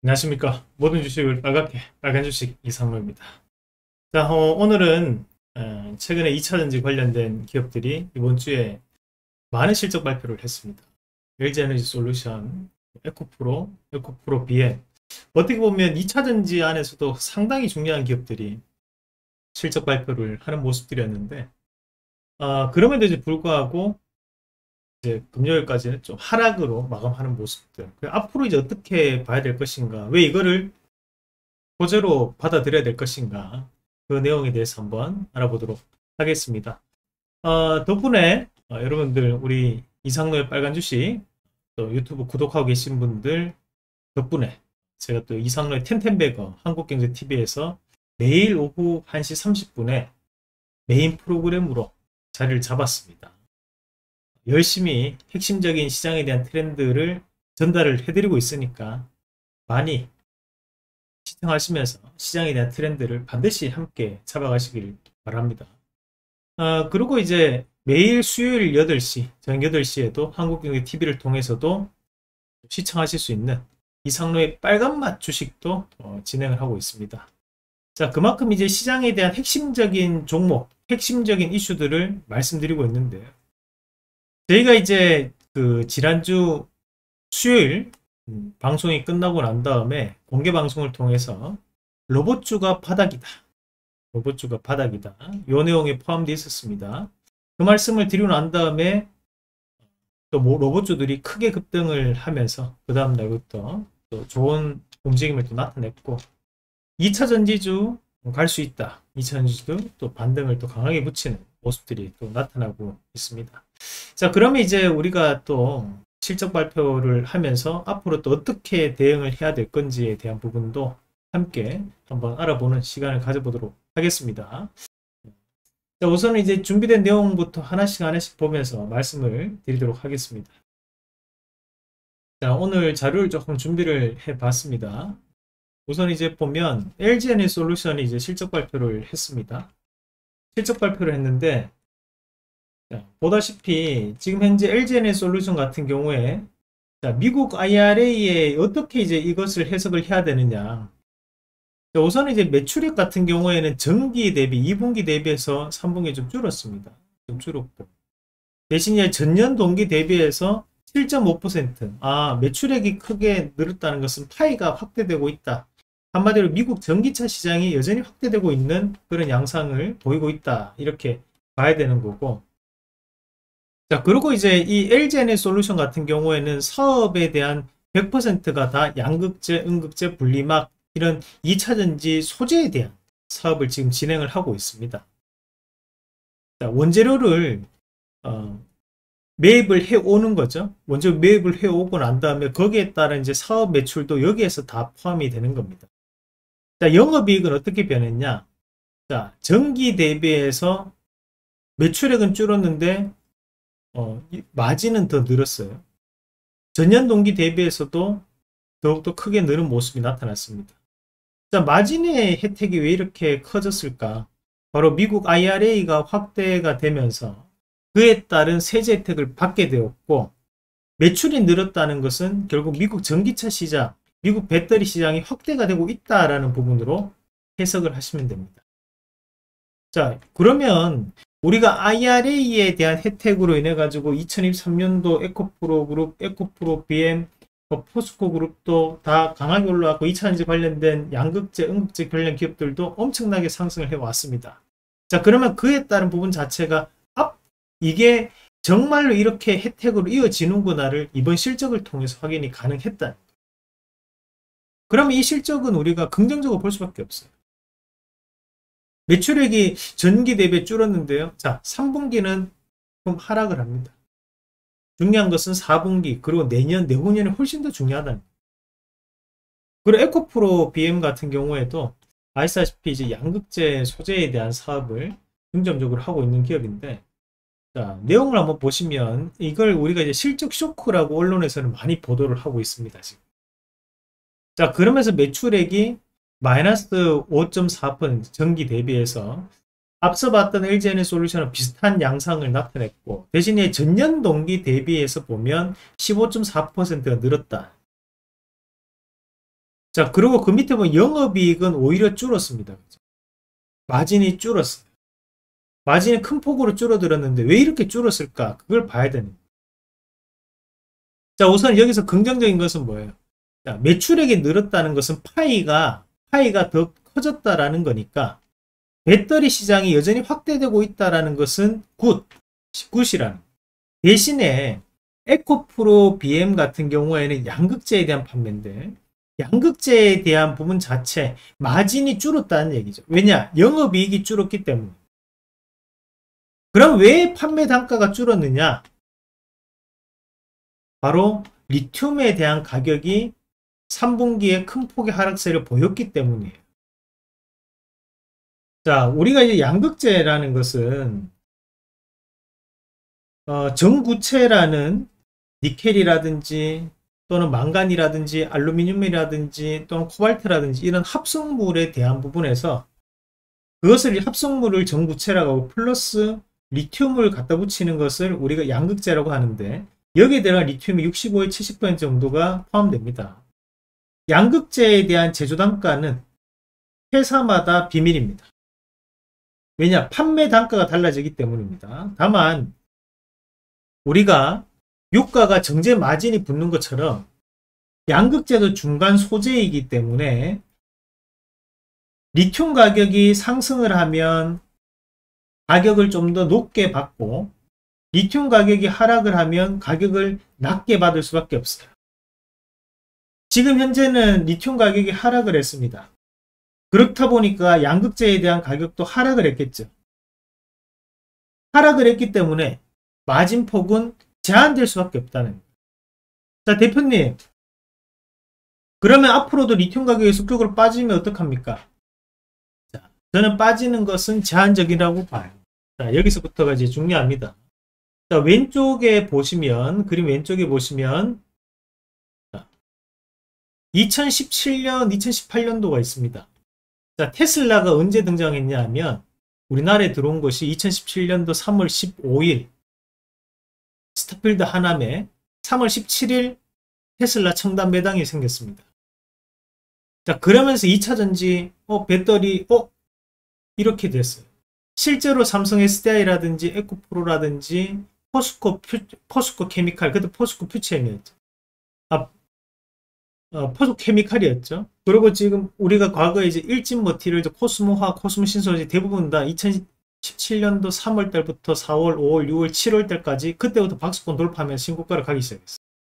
안녕하십니까. 모든 주식을 빨갛게 빨간 주식 이상로입니다. 자, 오늘은 최근에 2차전지 관련된 기업들이 이번 주에 많은 실적 발표를 했습니다. LG에너지 솔루션, 에코프로 BM. 어떻게 보면 2차전지 안에서도 상당히 중요한 기업들이 실적 발표를 하는 모습들이었는데, 그럼에도 불구하고 이제 금요일까지는 좀 하락으로 마감하는 모습들. 앞으로 이제 어떻게 봐야 될 것인가? 왜 이거를 호재로 받아들여야 될 것인가? 그 내용에 대해서 한번 알아보도록 하겠습니다. 덕분에 여러분들 우리 이상로의 빨간 주식 또 유튜브 구독하고 계신 분들 덕분에 제가 또 이상로의 텐텐베거 한국경제TV에서 매일 오후 1시 30분에 메인 프로그램으로 자리를 잡았습니다. 열심히 핵심적인 시장에 대한 트렌드를 전달을 해드리고 있으니까 많이 시청하시면서 시장에 대한 트렌드를 반드시 함께 잡아가시길 바랍니다. 그리고 이제 매일 수요일 8시, 저녁 8시에도 한국경제TV를 통해서도 시청하실 수 있는 이상로의 빨간맛 주식도 진행을 하고 있습니다. 자, 그만큼 이제 시장에 대한 핵심적인 종목, 핵심적인 이슈들을 말씀드리고 있는데요. 저희가 이제 그 지난주 수요일 방송이 끝나고 난 다음에 공개 방송을 통해서 로봇주가 바닥이다. 로봇주가 바닥이다. 요 내용이 포함되어 있었습니다. 그 말씀을 드리고 난 다음에 또 로봇주들이 크게 급등을 하면서 그 다음 날부터 또 좋은 움직임을 또 나타냈고 2차 전지주 갈 수 있다. 2차 전지주 또 반등을 또 강하게 붙이는 모습들이 또 나타나고 있습니다. 자, 그러면 이제 우리가 또 실적 발표를 하면서 앞으로 또 어떻게 대응을 해야 될 건지에 대한 부분도 함께 한번 알아보는 시간을 가져보도록 하겠습니다. 자, 우선은 이제 준비된 내용부터 하나씩 보면서 말씀을 드리도록 하겠습니다. 자, 오늘 자료를 조금 준비를 해 봤습니다. 우선 이제 보면 LG에너지솔루션이 이제 실적 발표를 했습니다. 실적 발표를 했는데 자, 보다시피 지금 현재 LG에너지솔루션 같은 경우에 자, 미국 IRA에 어떻게 이제 이것을 해석을 해야 되느냐. 자, 우선 이제 매출액 같은 경우에는 전기 대비 2분기 대비해서 3분기 좀 줄었습니다. 좀 줄었고 대신 이제 전년 동기 대비해서 7.5%. 매출액이 크게 늘었다는 것은 파이가 확대되고 있다. 한마디로 미국 전기차 시장이 여전히 확대되고 있는 그런 양상을 보이고 있다. 이렇게 봐야 되는 거고. 자, 그리고 이제 이 LG에너지솔루션 같은 경우에는 사업에 대한 100%가 다 양극재, 음극재, 분리막 이런 2차전지 소재에 대한 사업을 지금 진행을 하고 있습니다. 자, 원재료를 매입을 해 오는 거죠. 먼저 매입을 해 오고 난 다음에 거기에 따른 이제 사업 매출도 여기에서 다 포함이 되는 겁니다. 자, 영업이익은 어떻게 변했냐? 자, 전기 대비해서 매출액은 줄었는데 마진은 더 늘었어요. 전년 동기 대비해서도 더욱더 크게 늘은 모습이 나타났습니다. 자, 마진의 혜택이 왜 이렇게 커졌을까? 바로 미국 IRA가 확대가 되면서 그에 따른 세제 혜택을 받게 되었고 매출이 늘었다는 것은 결국 미국 전기차 시장, 미국 배터리 시장이 확대가 되고 있다라는 부분으로 해석을 하시면 됩니다. 자, 그러면 우리가 IRA에 대한 혜택으로 인해 가지고 2023년도 에코프로 그룹, 에코프로 BM, 포스코 그룹도 다 강하게 올라왔고 2차전지 관련된 양극재, 음극재 관련 기업들도 엄청나게 상승을 해왔습니다. 자, 그러면 그에 따른 부분 자체가 이게 정말로 이렇게 혜택으로 이어지는구나를 이번 실적을 통해서 확인이 가능했다. 그러면 이 실적은 우리가 긍정적으로 볼 수밖에 없어요. 매출액이 전기 대비 줄었는데요. 자, 3분기는 좀 하락을 합니다. 중요한 것은 4분기 그리고 내후년이 훨씬 더 중요하다는. 그리고 에코프로 BM 같은 경우에도 아시다시피 이제 양극재 소재에 대한 사업을 중점적으로 하고 있는 기업인데 자, 내용을 한번 보시면 이걸 우리가 이제 실적 쇼크라고 언론에서는 많이 보도를 하고 있습니다. 지금. 자, 그러면서 매출액이 마이너스 5.4% 전기 대비해서 앞서 봤던 LG에너지솔루션은 비슷한 양상을 나타냈고 대신에 전년 동기 대비해서 보면 15.4%가 늘었다. 자, 그리고 그 밑에 보면 영업이익은 오히려 줄었습니다. 마진이 줄었어요. 마진이 큰 폭으로 줄어들었는데 왜 이렇게 줄었을까? 그걸 봐야 되는 거예요. 자, 우선 여기서 긍정적인 것은 뭐예요? 자, 매출액이 늘었다는 것은 파이가 더 커졌다라는 거니까 배터리 시장이 여전히 확대되고 있다라는 것은 굿이라는. 대신에 에코프로 BM 같은 경우에는 양극재에 대한 판매인데 양극재에 대한 부분 자체 마진이 줄었다는 얘기죠. 왜냐? 영업이익이 줄었기 때문에. 그럼 왜 판매 단가가 줄었느냐? 바로 리튬에 대한 가격이 3분기에 큰 폭의 하락세를 보였기 때문이에요. 자, 우리가 이제 양극재라는 것은 전구체라는 니켈이라든지 또는 망간이라든지 알루미늄이라든지 또는 코발트라든지 이런 합성물에 대한 부분에서 그것을 합성물을 전구체라고 하고 플러스 리튬을 갖다 붙이는 것을 우리가 양극재라고 하는데 여기에 들어간 리튬이 65에 70% 정도가 포함됩니다. 양극재에 대한 제조 단가는 회사마다 비밀입니다. 왜냐? 판매 단가가 달라지기 때문입니다. 다만 우리가 유가가 정제 마진이 붙는 것처럼 양극재도 중간 소재이기 때문에 리튬 가격이 상승을 하면 가격을 좀 더 높게 받고 리튬 가격이 하락을 하면 가격을 낮게 받을 수밖에 없어요. 지금 현재는 리튬 가격이 하락을 했습니다. 그렇다 보니까 양극재에 대한 가격도 하락을 했겠죠. 하락을 했기 때문에 마진폭은 제한될 수밖에 없다는 거예요. 자, 대표님, 그러면 앞으로도 리튬 가격이 쑥쑥으로 빠지면 어떡합니까? 자, 저는 빠지는 것은 제한적이라고 봐요. 자, 여기서부터가 이제 중요합니다. 자, 왼쪽에 보시면, 그림 왼쪽에 보시면 2017년, 2018년도가 있습니다. 자, 테슬라가 언제 등장했냐 하면 우리나라에 들어온 것이 2017년도 3월 15일 스타필드 하남에 3월 17일 테슬라 첨단 매장이 생겼습니다. 자, 그러면서 2차전지 배터리 이렇게 됐어요. 실제로 삼성 SDI라든지 에코프로라든지 포스코 케미칼, 그때 포스코 퓨체엠이었죠. 포스코 케미칼이었죠. 그리고 지금 우리가 과거에 이제 일진머티를 코스모화, 코스모신소지 대부분 다 2017년도 3월 달부터 4월, 5월, 6월, 7월 달까지 그때부터 박스권 돌파하면서 신고가를 가기 시작했어요.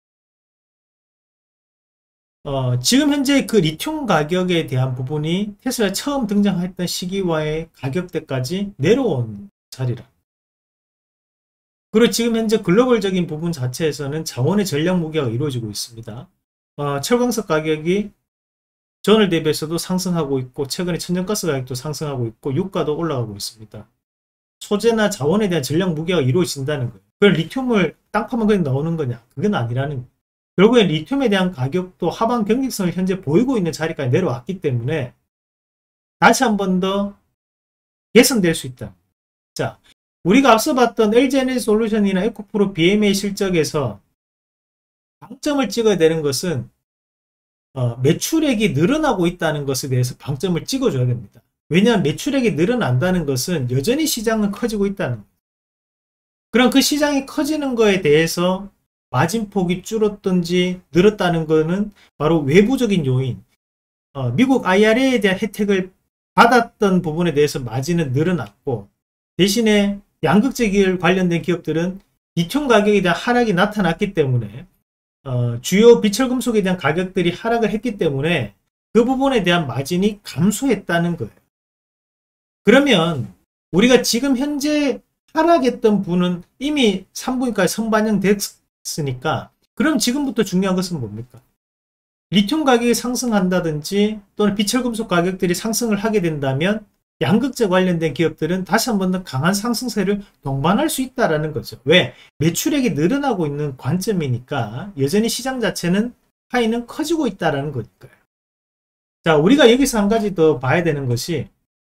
지금 현재 그 리튬 가격에 대한 부분이 테슬라 처음 등장했던 시기와의 가격대까지 내려온 자리라. 그리고 지금 현재 글로벌적인 부분 자체에서는 자원의 전략 무기화가 이루어지고 있습니다. 철광석 가격이 전월 대비해서도 상승하고 있고 최근에 천연가스 가격도 상승하고 있고 유가도 올라가고 있습니다. 소재나 자원에 대한 전략 무기화가 이루어진다는 거예요. 그걸 리튬을 땅파만 그냥 넣는 거냐? 그건 아니라는 거예요. 결국엔 리튬에 대한 가격도 하방 경직성을 현재 보이고 있는 자리까지 내려왔기 때문에 다시 한 번 더 개선될 수 있다. 자, 우리가 앞서 봤던 LG에너지솔루션이나 에코프로 BM의 실적에서 방점을 찍어야 되는 것은 매출액이 늘어나고 있다는 것에 대해서 방점을 찍어줘야 됩니다. 왜냐하면 매출액이 늘어난다는 것은 여전히 시장은 커지고 있다는 거예요. 그럼 그 시장이 커지는 거에 대해서 마진폭이 줄었든지 늘었다는 것은 바로 외부적인 요인, 미국 IRA에 대한 혜택을 받았던 부분에 대해서 마진은 늘어났고 대신에 양극재 기업 관련된 기업들은 리튬 가격에 대한 하락이 나타났기 때문에 주요 비철금속에 대한 가격들이 하락을 했기 때문에 그 부분에 대한 마진이 감소했다는 거예요. 그러면 우리가 지금 현재 하락했던 분은 이미 3분기까지 선반영됐으니까 그럼 지금부터 중요한 것은 뭡니까? 리튬 가격이 상승한다든지 또는 비철금속 가격들이 상승을 하게 된다면 양극재 관련된 기업들은 다시 한 번 더 강한 상승세를 동반할 수 있다는 거죠. 왜? 매출액이 늘어나고 있는 관점이니까 여전히 시장 자체는 파이는 커지고 있다는 거니까요. 자, 우리가 여기서 한 가지 더 봐야 되는 것이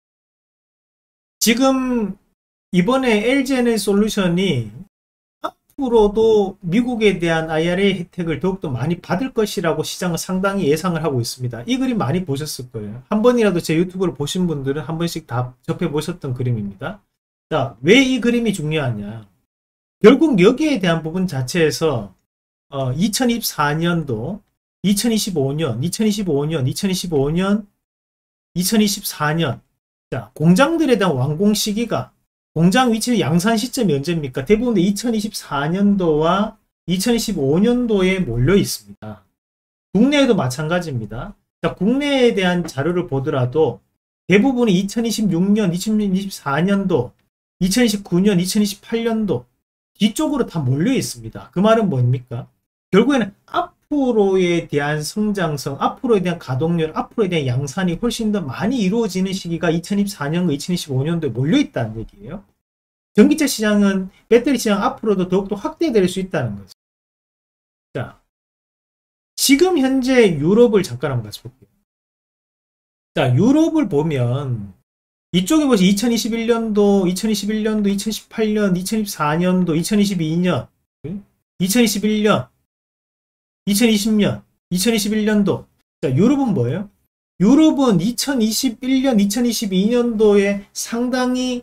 지금 이번에 LG에너지솔루션이 앞으로도 미국에 대한 IRA 혜택을 더욱더 많이 받을 것이라고 시장은 상당히 예상을 하고 있습니다. 이 그림 많이 보셨을 거예요. 한 번이라도 제 유튜브를 보신 분들은 한 번씩 다 접해 보셨던 그림입니다. 자, 왜 이 그림이 중요하냐? 결국 여기에 대한 부분 자체에서 2024년도, 2025년, 2025년, 2025년, 2024년 자, 공장들에 대한 완공 시기가 공장 위치 양산 시점이 언제입니까? 대부분 2024년도와 2025년도에 몰려 있습니다. 국내에도 마찬가지입니다. 자, 국내에 대한 자료를 보더라도 대부분이 2026년, 2024년도, 2029년, 2028년도 뒤쪽으로 다 몰려 있습니다. 그 말은 뭡니까? 결국에는 앞으로에 대한 성장성, 앞으로에 대한 가동률, 앞으로에 대한 양산이 훨씬 더 많이 이루어지는 시기가 2024년과 2025년도에 몰려있다는 얘기예요. 전기차 시장은 배터리 시장 앞으로도 더욱더 확대될 수 있다는 거죠. 자, 지금 현재 유럽을 잠깐 한번 같이 볼게요. 자, 유럽을 보면 이쪽에 보시 2021년도, 2021년도, 2018년, 2024년도, 2022년, 2021년, 2020년, 2021년도. 자, 유럽은 뭐예요? 유럽은 2021년, 2022년도에 상당히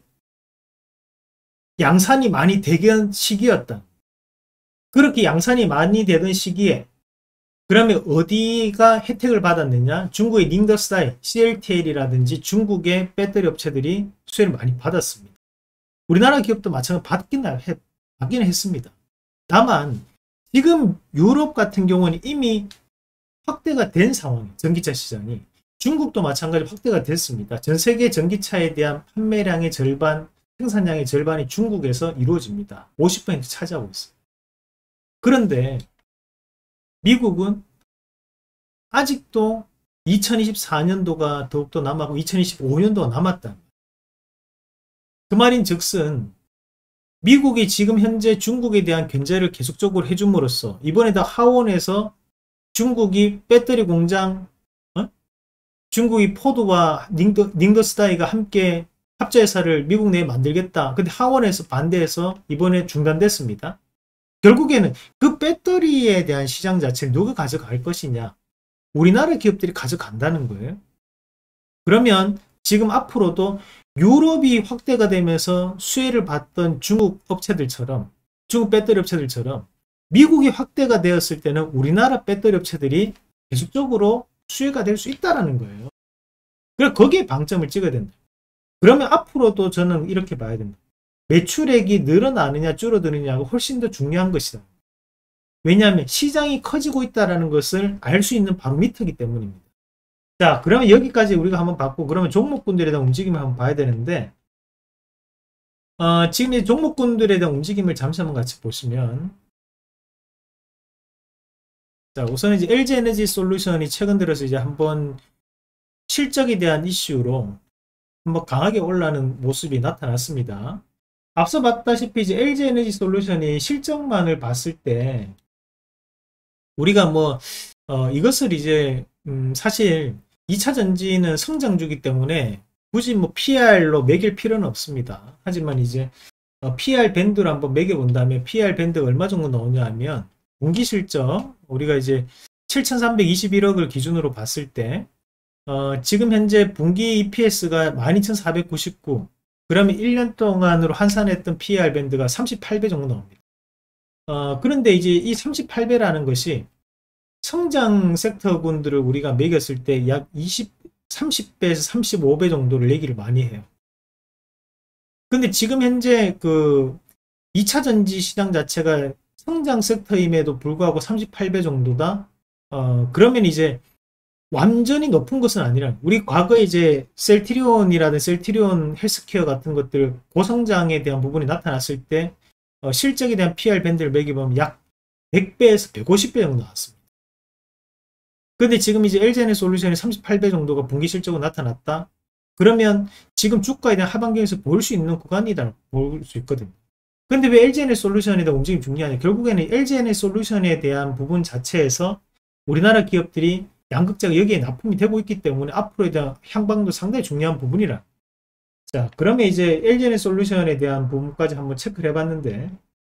양산이 많이 되던 시기였다. 그렇게 양산이 많이 되던 시기에 그러면 어디가 혜택을 받았느냐? 중국의 닝더스타이, CLTL이라든지 중국의 배터리 업체들이 수혜를 많이 받았습니다. 우리나라 기업도 마찬가지로 받기는 했습니다. 다만 지금 유럽 같은 경우는 이미 확대가 된 상황이에요. 전기차 시장이. 중국도 마찬가지로 확대가 됐습니다. 전 세계 전기차에 대한 판매량의 절반, 생산량의 절반이 중국에서 이루어집니다. 50% 차지하고 있어요. 그런데 미국은 아직도 2024년도가 더욱더 남았고 2025년도가 남았다. 그 말인 즉슨 미국이 지금 현재 중국에 대한 견제를 계속적으로 해줌으로써 이번에도 하원에서 중국이 배터리 공장, 중국이 포드와 닝더스타이가 함께 합자회사를 미국 내에 만들겠다. 근데 하원에서 반대해서 이번에 중단됐습니다. 결국에는 그 배터리에 대한 시장 자체를 누가 가져갈 것이냐? 우리나라 기업들이 가져간다는 거예요. 그러면 지금 앞으로도 유럽이 확대가 되면서 수혜를 받던 중국 업체들처럼, 중국 배터리 업체들처럼 미국이 확대가 되었을 때는 우리나라 배터리 업체들이 계속적으로 수혜가 될 수 있다는 거예요. 그래서 거기에 방점을 찍어야 된다. 그러면 앞으로도 저는 이렇게 봐야 된다. 매출액이 늘어나느냐 줄어드느냐가 훨씬 더 중요한 것이다. 왜냐하면 시장이 커지고 있다는 것을 알 수 있는 바로미터이기 때문입니다. 자, 그러면 여기까지 우리가 한번 봤고, 그러면 종목군들에 대한 움직임을 한번 봐야 되는데, 지금 이 종목군들에 대한 움직임을 잠시 한번 같이 보시면, 자, 우선 이제 LG에너지 솔루션이 최근 들어서 이제 한번 실적에 대한 이슈로 한번 강하게 올라가는 모습이 나타났습니다. 앞서 봤다시피 이제 LG에너지 솔루션이 실적만을 봤을 때 우리가 이것을 이제 사실 2차 전지는 성장주기 때문에 굳이 PR로 매길 필요는 없습니다. 하지만 이제 PR 밴드를 한번 매겨본다면 PR 밴드가 얼마 정도 나오냐 하면 분기 실적 우리가 이제 7,321억을 기준으로 봤을 때 지금 현재 분기 EPS가 12,499 그러면 1년 동안으로 환산했던 PER 밴드가 38배 정도 나옵니다. 그런데 이제 이 38배라는 것이 성장 섹터군들을 우리가 매겼을 때 약 30배에서 35배 정도를 얘기를 많이 해요. 근데 지금 현재 그 2차 전지 시장 자체가 성장 섹터임에도 불구하고 38배 정도다? 그러면 이제 완전히 높은 것은 아니라 우리 과거에 이제 셀트리온이라든 셀트리온 헬스케어 같은 것들 고성장에 대한 부분이 나타났을 때 실적에 대한 PR 밴드를 매겨보면 약 100배에서 150배 정도 나왔습니다. 근데 지금 이제 LG에너지 솔루션이 38배 정도가 분기 실적으로 나타났다? 그러면 지금 주가에 대한 하반기에서 볼 수 있는 구간이다 볼 수 있거든요. 근데 왜 LG에너지 솔루션에 대한 움직임이 중요하냐? 결국에는 LG에너지 솔루션에 대한 부분 자체에서 우리나라 기업들이 양극재가 여기에 납품이 되고 있기 때문에 앞으로에 대한 향방도 상당히 중요한 부분이라. 자, 그러면 이제 LG에너지 솔루션에 대한 부분까지 한번 체크를 해봤는데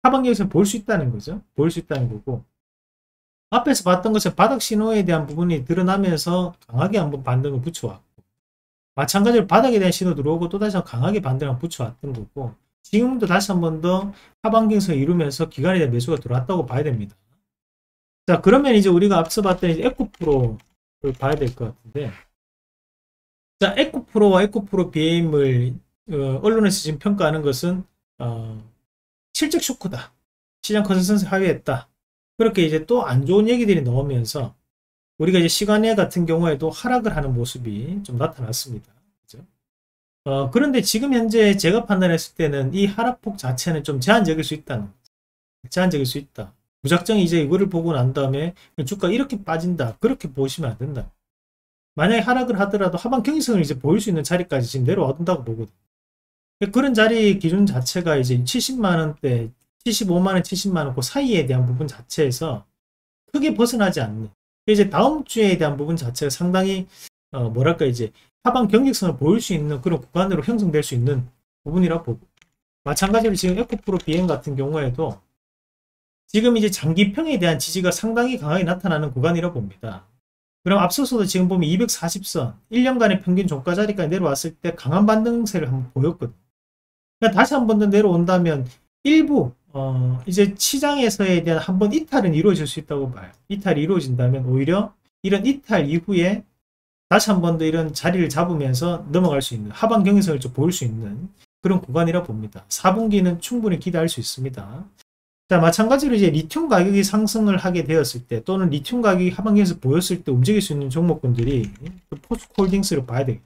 하반기에서 볼 수 있다는 거죠. 볼 수 있다는 거고, 앞에서 봤던 것은 바닥 신호에 대한 부분이 드러나면서 강하게 한번 반등을 붙여왔고, 마찬가지로 바닥에 대한 신호 들어오고 또다시 강하게 반등을 붙여왔던 거고, 지금도 다시 한 번 더 하반기에서 이루면서 기관에 대한 매수가 들어왔다고 봐야 됩니다. 자, 그러면 이제 우리가 앞서 봤던 이제 에코프로를 봐야 될 것 같은데, 자, 에코프로와 에코프로 BM을 언론에서 지금 평가하는 것은 실적 쇼크다. 시장 컨센서스 하회했다. 그렇게 이제 또 안 좋은 얘기들이 나오면서 우리가 이제 시간외 같은 경우에도 하락을 하는 모습이 좀 나타났습니다. 그죠? 그런데 지금 현재 제가 판단했을 때는 이 하락폭 자체는 좀 제한적일 수 있다는 거죠. 제한적일 수 있다. 무작정 이제 이거를 보고 난 다음에 주가 이렇게 빠진다. 그렇게 보시면 안 된다. 만약에 하락을 하더라도 하반 경직성을 이제 보일 수 있는 자리까지 지금 내려와 둔다고 보거든요. 그런 자리 기준 자체가 이제 70만원대, 75만원, 70만원 그 사이에 대한 부분 자체에서 크게 벗어나지 않는, 이제 다음 주에 대한 부분 자체가 상당히 뭐랄까 이제 하방 경직성을 보일 수 있는 그런 구간으로 형성될 수 있는 부분이라고 보고, 마찬가지로 지금 에코프로 BM 같은 경우에도 지금 이제 장기평에 대한 지지가 상당히 강하게 나타나는 구간이라고 봅니다. 그럼 앞서서도 지금 보면 240선 1년간의 평균 종가 자리까지 내려왔을 때 강한 반등세를 한번 보였거든요. 그러니까 다시 한 번 더 내려온다면 일부 이제 시장에서에 대한 한번 이탈은 이루어질 수 있다고 봐요. 이탈이 이루어진다면 오히려 이런 이탈 이후에 다시 한 번 더 이런 자리를 잡으면서 넘어갈 수 있는 하방 경직성을 좀 보일 수 있는 그런 구간이라 봅니다. 4분기는 충분히 기대할 수 있습니다. 자, 마찬가지로 이제 리튬 가격이 상승을 하게 되었을 때 또는 리튬 가격이 하반기에서 보였을 때 움직일 수 있는 종목군들이 포스코홀딩스를 봐야 되겠죠.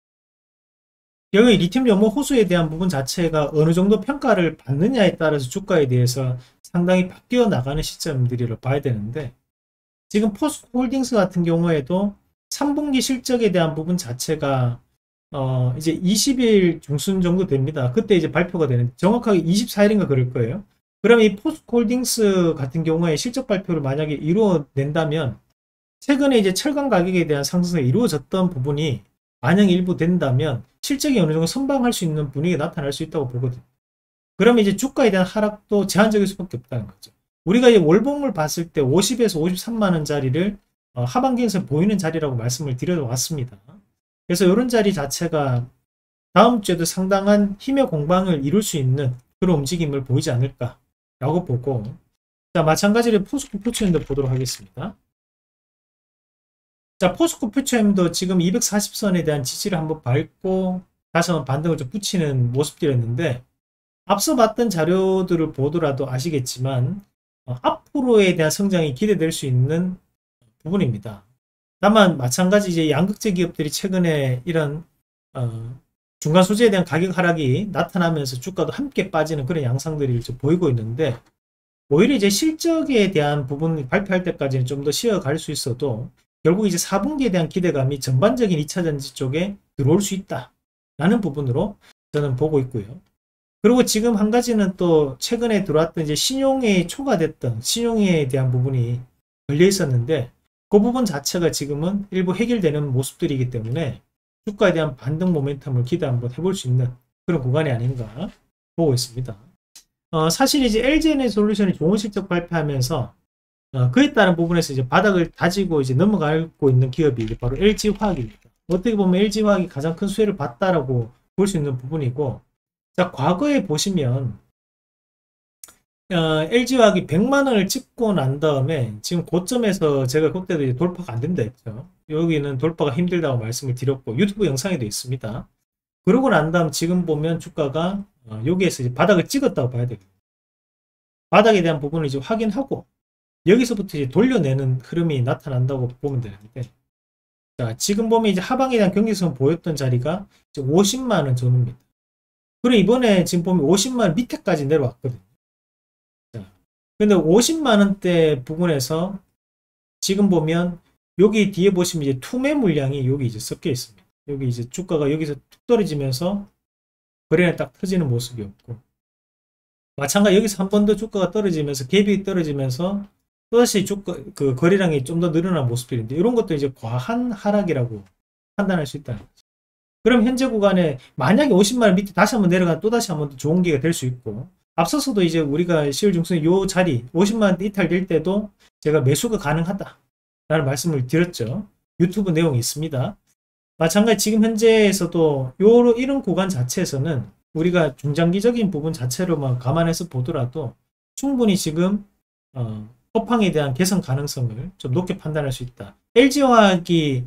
여기 리튬 연료 호수에 대한 부분 자체가 어느 정도 평가를 받느냐에 따라서 주가에 대해서 상당히 바뀌어 나가는 시점들을 봐야 되는데, 지금 포스코홀딩스 같은 경우에도 3분기 실적에 대한 부분 자체가 이제 20일 중순 정도 됩니다. 그때 이제 발표가 되는, 정확하게 24일인가 그럴 거예요. 그러면 이 포스코홀딩스 같은 경우에 실적 발표를 만약에 이루어낸다면 최근에 이제 철강 가격에 대한 상승이 이루어졌던 부분이 만약 일부 된다면 실적이 어느 정도 선방할 수 있는 분위기가 나타날 수 있다고 보거든요. 그러면 이제 주가에 대한 하락도 제한적일 수밖에 없다는 거죠. 우리가 이 월봉을 봤을 때 50에서 53만원짜리를 하반기에서 보이는 자리라고 말씀을 드려왔습니다. 그래서 이런 자리 자체가 다음 주에도 상당한 힘의 공방을 이룰 수 있는 그런 움직임을 보이지 않을까라고 보고, 자, 마찬가지로 포스코 퓨처엠도 보도록 하겠습니다. 자, 포스코 퓨처엠도 지금 240선에 대한 지지를 한번 밟고 다시 한번 반등을 좀 붙이는 모습들이었는데, 앞서 봤던 자료들을 보더라도 아시겠지만 앞으로에 대한 성장이 기대될 수 있는 부분입니다. 다만 마찬가지 이제 양극재 기업들이 최근에 이런 중간 소재에 대한 가격 하락이 나타나면서 주가도 함께 빠지는 그런 양상들이 좀 보이고 있는데, 오히려 이제 실적에 대한 부분 발표할 때까지는 좀 더 쉬어갈 수 있어도 결국 이제 4분기에 대한 기대감이 전반적인 2차전지 쪽에 들어올 수 있다라는 부분으로 저는 보고 있고요. 그리고 지금 한 가지는 또 최근에 들어왔던 이제 신용에 초과됐던 신용에 대한 부분이 걸려 있었는데, 그 부분 자체가 지금은 일부 해결되는 모습들이기 때문에 주가에 대한 반등 모멘텀을 기대 한번 해볼 수 있는 그런 구간이 아닌가 보고 있습니다. 사실 이제 LG에너지솔루션이 좋은 실적 발표하면서 그에 따른 부분에서 이제 바닥을 다지고 이제 넘어가고 있는 기업이 이제 바로 LG화학입니다. 어떻게 보면 LG화학이 가장 큰 수혜를 봤다라고 볼 수 있는 부분이고, 자, 과거에 보시면 LG화학이 100만원을 찍고 난 다음에 지금 고점에서 제가 그때도 이제 돌파가 안 된다 했죠. 여기는 돌파가 힘들다고 말씀을 드렸고 유튜브 영상에도 있습니다. 그러고 난 다음 지금 보면 주가가 여기에서 이제 바닥을 찍었다고 봐야 되겠죠. 바닥에 대한 부분을 이제 확인하고 여기서부터 이제 돌려내는 흐름이 나타난다고 보면 되는데, 자, 지금 보면 이제 하방에 대한 경직성을 보였던 자리가 이제 50만원 전후입니다. 그리고 이번에 지금 보면 50만원 밑에까지 내려왔거든요. 자, 근데 50만원대 부분에서 지금 보면 여기 뒤에 보시면 이제 투매 물량이 여기 이제 섞여 있습니다. 여기 이제 주가가 여기서 툭 떨어지면서 거래가 딱 터지는 모습이었고, 마찬가지 여기서 한 번 더 주가가 떨어지면서 갭이 떨어지면서 또다시 주가 그 거래량이 좀 더 늘어난 모습들인데, 이런 것도 이제 과한 하락이라고 판단할 수 있다는 거죠. 그럼 현재 구간에 만약에 50만원 밑에 다시 한번 내려가면 또다시 한번 더 좋은 기회가 될 수 있고, 앞서서도 이제 우리가 10월 중순에 요 자리 50만 이탈될 때도 제가 매수가 가능하다 라는 말씀을 드렸죠. 유튜브 내용이 있습니다. 마찬가지 지금 현재에서도 이런 구간 자체에서는 우리가 중장기적인 부분 자체로만 감안해서 보더라도 충분히 지금 업황에 대한 개선 가능성을 좀 높게 판단할 수 있다. LG화학이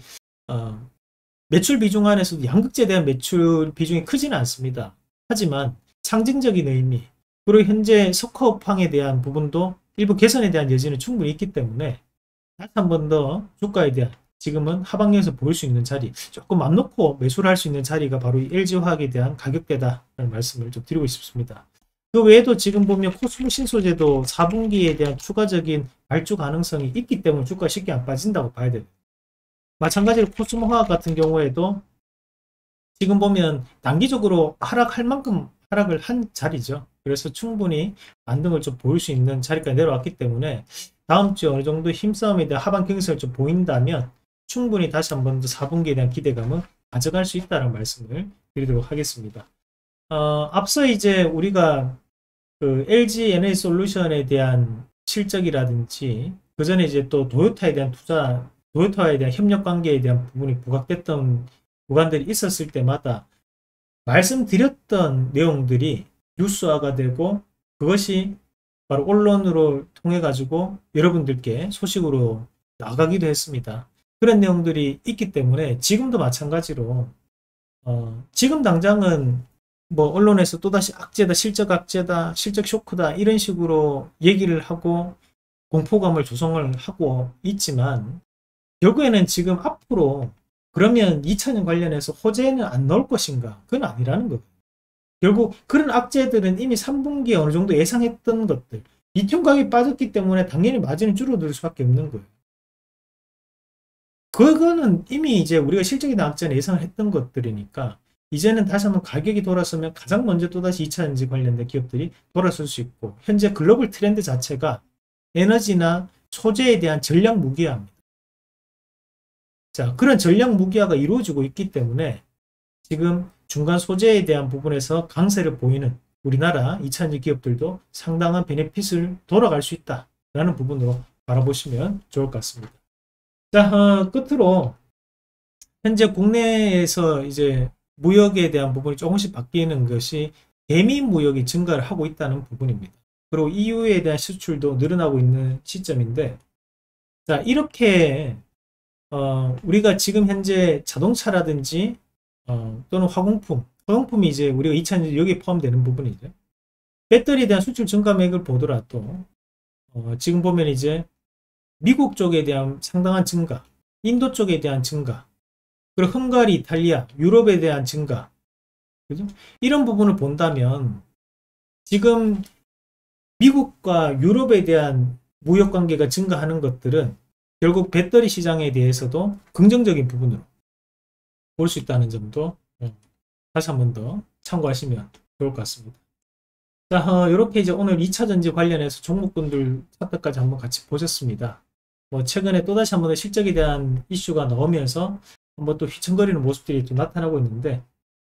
매출 비중 안에서도 양극재에 대한 매출 비중이 크지는 않습니다. 하지만 상징적인 의미, 그리고 현재 석화 업황에 대한 부분도 일부 개선에 대한 여지는 충분히 있기 때문에 다시 한 번 더 주가에 대한 지금은 하방에서 보일 수 있는 자리, 조금 맘 놓고 매수를 할 수 있는 자리가 바로 이 LG화학에 대한 가격대다라는 말씀을 좀 드리고 싶습니다. 그 외에도 지금 보면 코스모 신소재도 4분기에 대한 추가적인 발주 가능성이 있기 때문에 주가가 쉽게 안 빠진다고 봐야 됩니다. 마찬가지로 코스모화학 같은 경우에도 지금 보면 단기적으로 하락할 만큼 하락을 한 자리죠. 그래서 충분히 반등을 좀 보일 수 있는 자리까지 내려왔기 때문에 다음 주에 어느 정도 힘싸움에 대한 하반 경색을 좀 보인다면 충분히 다시 한 번 더 4분기에 대한 기대감은 가져갈 수 있다는 말씀을 드리도록 하겠습니다. 앞서 이제 우리가 그 LG 에너지솔루션에 대한 실적이라든지 그 전에 이제 또 도요타에 대한 투자, 도요타에 대한 협력 관계에 대한 부분이 부각됐던 구간들이 있었을 때마다 말씀드렸던 내용들이 뉴스화가 되고 그것이 바로 언론으로 통해 가지고 여러분들께 소식으로 나가기도 했습니다. 그런 내용들이 있기 때문에 지금도 마찬가지로 지금 당장은 뭐 언론에서 또다시 악재다, 실적 악재다, 실적 쇼크다 이런 식으로 얘기를 하고 공포감을 조성을 하고 있지만 결국에는 지금 앞으로 그러면 2차전 관련해서 호재는 안 나올 것인가? 그건 아니라는 거예요. 결국 그런 악재들은 이미 3분기에 어느 정도 예상했던 것들, 리튬 가격이 빠졌기 때문에 당연히 마진은 줄어들 수밖에 없는 거예요. 그거는 이미 이제 우리가 실적이나 악재는 예상을 했던 것들이니까 이제는 다시 한번 가격이 돌아서면 가장 먼저 또다시 2차전지 관련된 기업들이 돌아설 수 있고 현재 글로벌 트렌드 자체가 에너지나 소재에 대한 전략 무기화입니다. 자, 그런 전략 무기화가 이루어지고 있기 때문에 지금 중간 소재에 대한 부분에서 강세를 보이는 우리나라 2차전지 기업들도 상당한 베네핏을 돌아갈 수 있다라는 부분으로 바라보시면 좋을 것 같습니다. 자, 끝으로 현재 국내에서 이제 무역에 대한 부분이 조금씩 바뀌는 것이 대미 무역이 증가를 하고 있다는 부분입니다. 그리고 EU에 대한 수출도 늘어나고 있는 시점인데, 자, 이렇게 우리가 지금 현재 자동차라든지 또는 화공품이 이제 우리가 2차전지 여기에 포함되는 부분이죠. 배터리에 대한 수출 증가액을 보더라도 지금 보면 이제 미국 쪽에 대한 상당한 증가, 인도 쪽에 대한 증가, 그리고 헝가리, 이탈리아, 유럽에 대한 증가, 그죠? 이런 부분을 본다면 지금 미국과 유럽에 대한 무역 관계가 증가하는 것들은 결국 배터리 시장에 대해서도 긍정적인 부분으로 볼 수 있다는 점도 다시 한 번 더 참고하시면 좋을 것 같습니다. 자, 이렇게 이제 오늘 2차전지 관련해서 종목군들 차트까지 한번 같이 보셨습니다. 뭐 최근에 또다시 한번 실적에 대한 이슈가 나오면서 한번 또 휘청거리는 모습들이 또 나타나고 있는데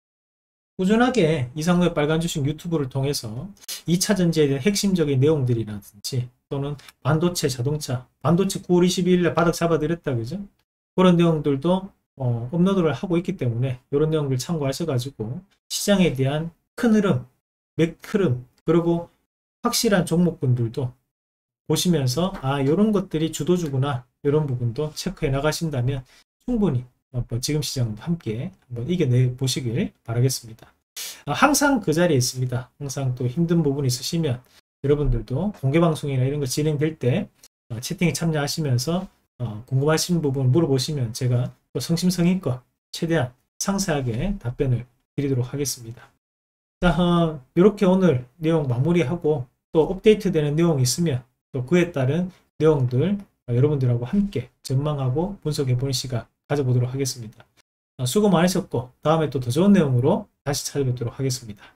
꾸준하게 이상로의 빨간 주식 유튜브를 통해서 2차전지에 대한 핵심적인 내용들이라든지 또는 반도체, 자동차, 반도체 9월 22일에 바닥 잡아드렸다 그죠? 그런 내용들도 업로드를 하고 있기 때문에 이런 내용들 참고하셔가지고 시장에 대한 큰 흐름, 맥흐름 그리고 확실한 종목군들도 보시면서 이런 것들이 주도주구나 이런 부분도 체크해 나가신다면 충분히 지금 시장도 함께 한번 이겨내 보시길 바라겠습니다. 항상 그 자리에 있습니다. 항상 또 힘든 부분이 있으시면 여러분들도 공개방송이나 이런 거 진행될 때 채팅에 참여하시면서 궁금하신 부분 물어보시면 제가 또 성심성의껏 최대한 상세하게 답변을 드리도록 하겠습니다. 자, 이렇게 오늘 내용 마무리하고 또 업데이트되는 내용이 있으면 또 그에 따른 내용들 여러분들하고 함께 전망하고 분석해 보는 시간 가져보도록 하겠습니다. 수고 많으셨고 다음에 또 더 좋은 내용으로 다시 찾아뵙도록 하겠습니다.